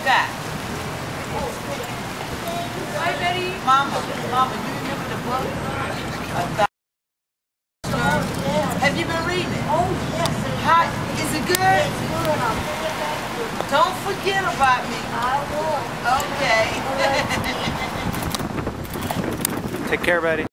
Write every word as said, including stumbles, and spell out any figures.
forgot. Hi, Betty. Mama, Mama, you remember the book? A thousand. Have you been reading it? Oh, yes. How, is it good? It's good. I'll bring it back to you. Don't forget about me. I will. Okay. Take care, buddy.